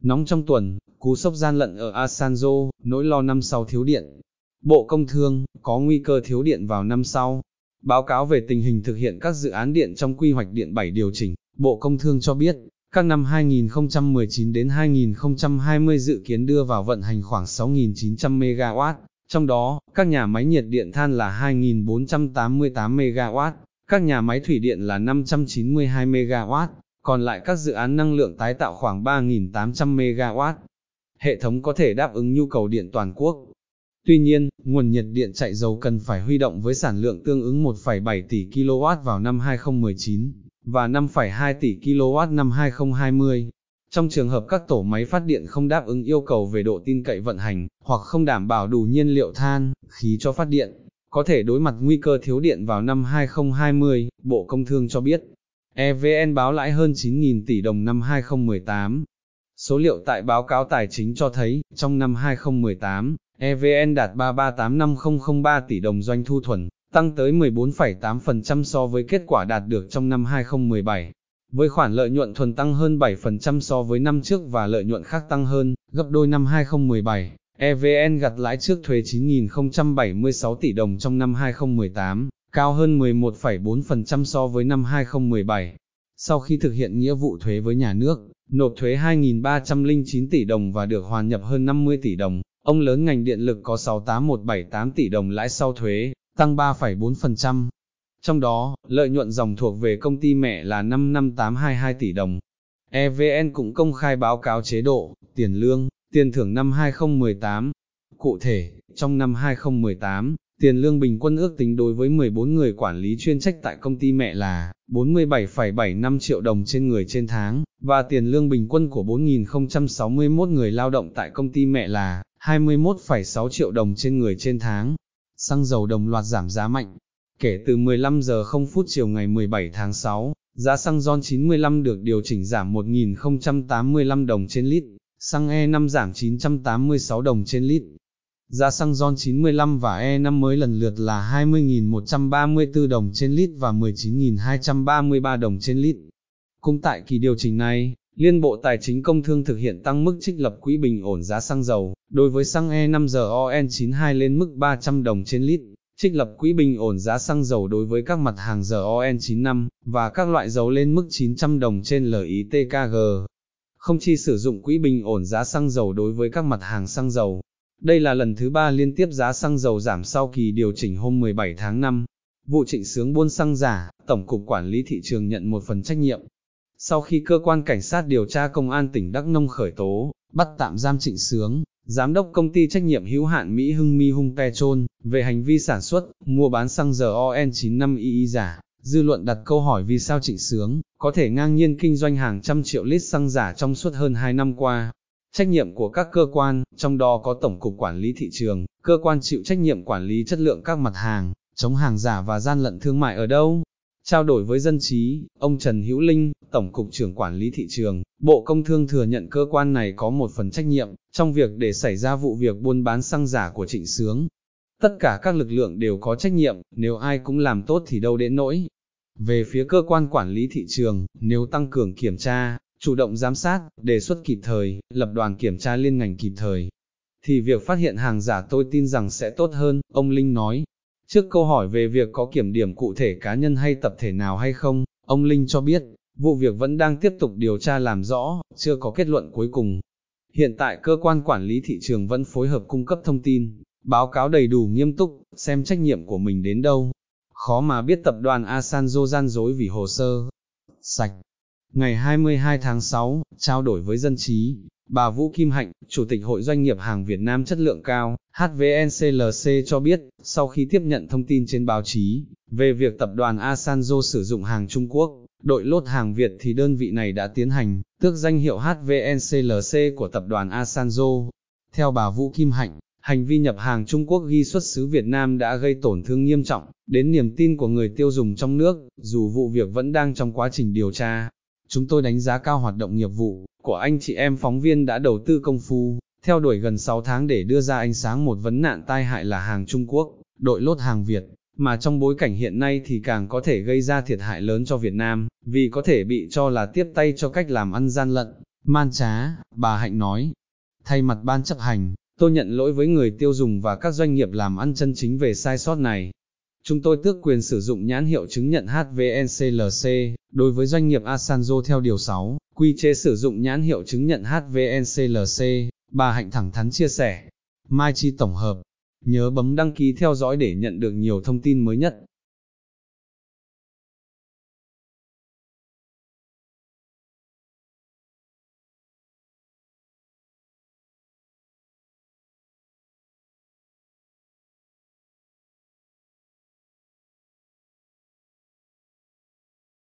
Nóng trong tuần, cú sốc gian lận ở Asanzo, nỗi lo năm sau thiếu điện. Bộ Công Thương, có nguy cơ thiếu điện vào năm sau. Báo cáo về tình hình thực hiện các dự án điện trong quy hoạch điện 7 điều chỉnh, Bộ Công Thương cho biết, các năm 2019 đến 2020 dự kiến đưa vào vận hành khoảng 6.900 MW, trong đó, các nhà máy nhiệt điện than là 2.488 MW, các nhà máy thủy điện là 592 MW, còn lại các dự án năng lượng tái tạo khoảng 3.800 MW. Hệ thống có thể đáp ứng nhu cầu điện toàn quốc. Tuy nhiên, nguồn nhiệt điện chạy dầu cần phải huy động với sản lượng tương ứng 1,7 tỷ kW vào năm 2019, và 5,2 tỷ kW năm 2020. Trong trường hợp các tổ máy phát điện không đáp ứng yêu cầu về độ tin cậy vận hành, hoặc không đảm bảo đủ nhiên liệu than, khí cho phát điện, có thể đối mặt nguy cơ thiếu điện vào năm 2020, Bộ Công Thương cho biết. EVN báo lãi hơn 9.000 tỷ đồng năm 2018. Số liệu tại báo cáo tài chính cho thấy, trong năm 2018, EVN đạt 3385003 tỷ đồng doanh thu thuần, tăng tới 14,8% so với kết quả đạt được trong năm 2017. Với khoản lợi nhuận thuần tăng hơn 7% so với năm trước và lợi nhuận khác tăng hơn, gấp đôi năm 2017, EVN gặt lãi trước thuế 9.076 tỷ đồng trong năm 2018, cao hơn 11,4% so với năm 2017. Sau khi thực hiện nghĩa vụ thuế với nhà nước, nộp thuế 2.309 tỷ đồng và được hoàn nhập hơn 50 tỷ đồng, ông lớn ngành điện lực có 68178 tỷ đồng lãi sau thuế, tăng 3,4%. Trong đó, lợi nhuận dòng thuộc về công ty mẹ là 55822 tỷ đồng. EVN cũng công khai báo cáo chế độ, tiền lương, tiền thưởng năm 2018. Cụ thể, trong năm 2018, tiền lương bình quân ước tính đối với 14 người quản lý chuyên trách tại công ty mẹ là 47,75 triệu đồng trên người trên tháng, và tiền lương bình quân của 4.061 người lao động tại công ty mẹ là 21,6 triệu đồng trên người trên tháng. Xăng dầu đồng loạt giảm giá mạnh. Kể từ 15 giờ 0 phút chiều ngày 17 tháng 6, giá xăng RON 95 được điều chỉnh giảm 1.085 đồng trên lít, xăng E5 giảm 986 đồng trên lít. Giá xăng RON 95 và E5 mới lần lượt là 20.134 đồng trên lít và 19.233 đồng trên lít. Cũng tại kỳ điều chỉnh này, Liên Bộ Tài chính Công Thương thực hiện tăng mức trích lập quỹ bình ổn giá xăng dầu, đối với xăng E5 RON92 lên mức 300 đồng trên lít, trích lập quỹ bình ổn giá xăng dầu đối với các mặt hàng RON95, và các loại dầu lên mức 900 đồng trên LITKG. Không chi sử dụng quỹ bình ổn giá xăng dầu đối với các mặt hàng xăng dầu. Đây là lần thứ 3 liên tiếp giá xăng dầu giảm sau kỳ điều chỉnh hôm 17 tháng 5. Vụ trịnh xướng buôn xăng giả, Tổng cục Quản lý Thị trường nhận một phần trách nhiệm. Sau khi cơ quan cảnh sát điều tra Công an tỉnh Đắk Nông khởi tố, bắt tạm giam Trịnh Xướng, giám đốc công ty trách nhiệm hữu hạn Mỹ Hưng Mi Hung Petrol, về hành vi sản xuất, mua bán xăng RON95II giả, dư luận đặt câu hỏi vì sao Trịnh Xướng có thể ngang nhiên kinh doanh hàng trăm triệu lít xăng giả trong suốt hơn 2 năm qua. Trách nhiệm của các cơ quan, trong đó có Tổng cục Quản lý Thị trường, cơ quan chịu trách nhiệm quản lý chất lượng các mặt hàng, chống hàng giả và gian lận thương mại ở đâu? Trao đổi với Dân trí, ông Trần Hữu Linh, Tổng cục trưởng Quản lý Thị trường, Bộ Công Thương thừa nhận cơ quan này có một phần trách nhiệm trong việc để xảy ra vụ việc buôn bán xăng giả của Trịnh Xướng. Tất cả các lực lượng đều có trách nhiệm, nếu ai cũng làm tốt thì đâu đến nỗi. Về phía cơ quan quản lý thị trường, nếu tăng cường kiểm tra, chủ động giám sát, đề xuất kịp thời, lập đoàn kiểm tra liên ngành kịp thời, thì việc phát hiện hàng giả tôi tin rằng sẽ tốt hơn, ông Linh nói. Trước câu hỏi về việc có kiểm điểm cụ thể cá nhân hay tập thể nào hay không, ông Linh cho biết, vụ việc vẫn đang tiếp tục điều tra làm rõ, chưa có kết luận cuối cùng. Hiện tại cơ quan quản lý thị trường vẫn phối hợp cung cấp thông tin, báo cáo đầy đủ nghiêm túc, xem trách nhiệm của mình đến đâu. Khó mà biết tập đoàn Asanzo gian dối vì hồ sơ sạch. Ngày 22 tháng 6, trao đổi với Dân trí, bà Vũ Kim Hạnh, Chủ tịch Hội Doanh nghiệp Hàng Việt Nam Chất lượng Cao, HVNCLC cho biết, sau khi tiếp nhận thông tin trên báo chí, về việc tập đoàn Asanzo sử dụng hàng Trung Quốc, đội lốt hàng Việt thì đơn vị này đã tiến hành, tước danh hiệu HVNCLC của tập đoàn Asanzo. Theo bà Vũ Kim Hạnh, hành vi nhập hàng Trung Quốc ghi xuất xứ Việt Nam đã gây tổn thương nghiêm trọng đến niềm tin của người tiêu dùng trong nước, dù vụ việc vẫn đang trong quá trình điều tra. Chúng tôi đánh giá cao hoạt động nghiệp vụ của anh chị em phóng viên đã đầu tư công phu, theo đuổi gần 6 tháng để đưa ra ánh sáng một vấn nạn tai hại là hàng Trung Quốc, đội lốt hàng Việt, mà trong bối cảnh hiện nay thì càng có thể gây ra thiệt hại lớn cho Việt Nam, vì có thể bị cho là tiếp tay cho cách làm ăn gian lận, Man trá, bà Hạnh nói. Thay mặt ban chấp hành, tôi nhận lỗi với người tiêu dùng và các doanh nghiệp làm ăn chân chính về sai sót này. Chúng tôi tước quyền sử dụng nhãn hiệu chứng nhận HVNCLC, đối với doanh nghiệp Asanzo theo Điều 6, quy chế sử dụng nhãn hiệu chứng nhận HVNCLC, bà Hạnh thẳng thắn chia sẻ. Mai Chi tổng hợp, nhớ bấm đăng ký theo dõi để nhận được nhiều thông tin mới nhất.